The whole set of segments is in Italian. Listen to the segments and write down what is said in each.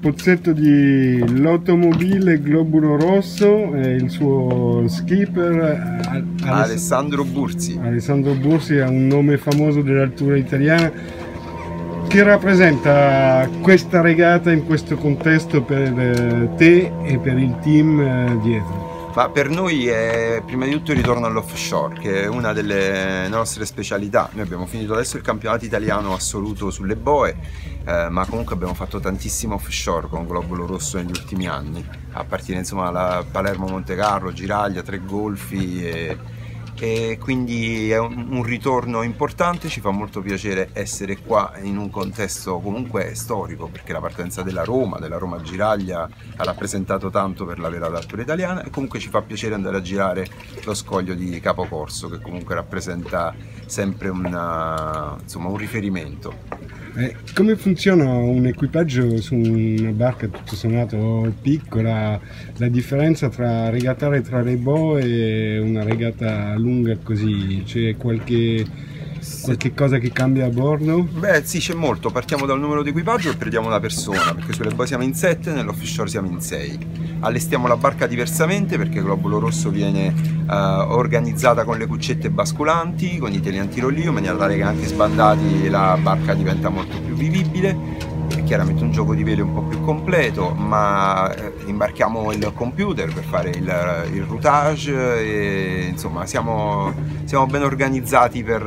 pozzetto di l'automobile Globulo Rosso e il suo skipper Alessandro Bursi. Alessandro Bursi ha un nome famoso dell'altura italiana. Che rappresenta questa regata in questo contesto per te e per il team dietro? Ma per noi è prima di tutto il ritorno all'offshore, che è una delle nostre specialità. Noi abbiamo finito adesso il campionato italiano assoluto sulle boe, ma comunque abbiamo fatto tantissimo offshore con Globulo Rosso negli ultimi anni, a partire insomma da Palermo Monte Carlo, Giraglia, Tre Golfi e quindi è un ritorno importante. Ci fa molto piacere essere qua in un contesto comunque storico, perché la partenza della Roma Giraglia ha rappresentato tanto per la vera d'altura italiana, e comunque ci fa piacere andare a girare lo scoglio di Capocorso, che comunque rappresenta sempre insomma, un riferimento. Come funziona un equipaggio su una barca tutto sommato piccola? La differenza tra regattare tra le boe e una regata lunga così? C'è qualche cosa che cambia a bordo? Beh sì, c'è molto. Partiamo dal numero di equipaggio e perdiamo una persona, perché sulle boe siamo in 7, nell'offshore siamo in 6. Allestiamo la barca diversamente, perché Globulo Rosso viene organizzata con le cuccette basculanti, con i teli antirollio, in maniera tale che anche sbandati la barca diventa molto più vivibile. È chiaramente un gioco di vele un po' più completo, ma imbarchiamo il computer per fare il routage e insomma siamo ben organizzati per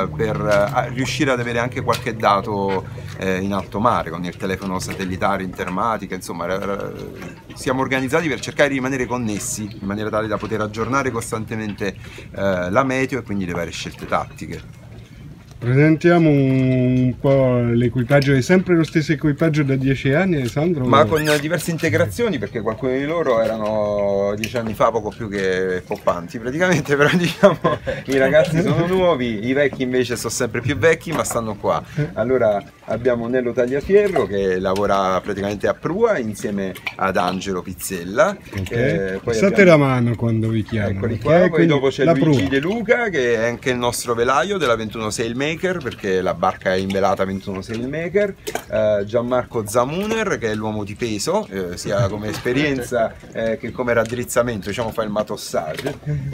riuscire ad avere anche qualche dato in alto mare con il telefono satellitare Intermatica. Insomma siamo organizzati per cercare di rimanere connessi in maniera tale da poter aggiornare costantemente la meteo e quindi le varie scelte tattiche. Presentiamo un po' l'equipaggio, è sempre lo stesso equipaggio da 10 anni, Alessandro? Ma con diverse integrazioni, perché qualcuno di loro erano 10 anni fa poco più che poppanti praticamente, però diciamo i ragazzi sono nuovi, i vecchi invece sono sempre più vecchi ma stanno qua. Allora abbiamo Nello Tagliafierro che lavora praticamente a prua insieme ad Angelo Pizzella. Okay. Passate la mano quando vi chiamo. Eccoli qua, poi dopo c'è Luigi De Luca che è anche il nostro velaio della 21 Sailmaker, perché la barca è invelata 21 Sailmaker. Gianmarco Zamuner che è l'uomo di peso, sia come esperienza che come raddrizzamento, diciamo fa il matossage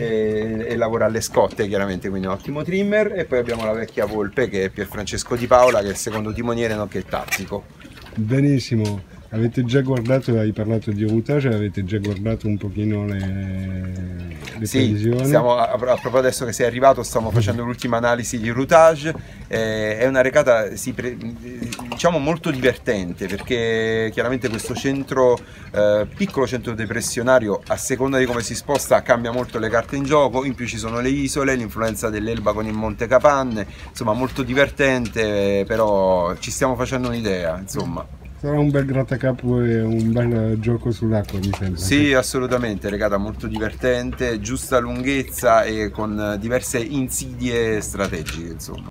e lavora alle scotte chiaramente, quindi un ottimo trimmer. E poi abbiamo la vecchia volpe che è Pierfrancesco Di Paola, che è il secondo timoniere nonché tattico. Benissimo. Avete già guardato, hai parlato di routage, avete già guardato un pochino le previsioni? Siamo, proprio adesso che sei arrivato stiamo facendo l'ultima analisi di routage. È una regata diciamo molto divertente, perché chiaramente questo centro, piccolo centro depressionario, a seconda di come si sposta cambia molto le carte in gioco. In più ci sono le isole, l'influenza dell'Elba con il Monte Capanne, insomma molto divertente, però ci stiamo facendo un'idea, insomma. Sarà un bel grattacapo e un bel gioco sull'acqua, mi sembra. Sì, assolutamente, regata molto divertente, giusta lunghezza e con diverse insidie strategiche, insomma.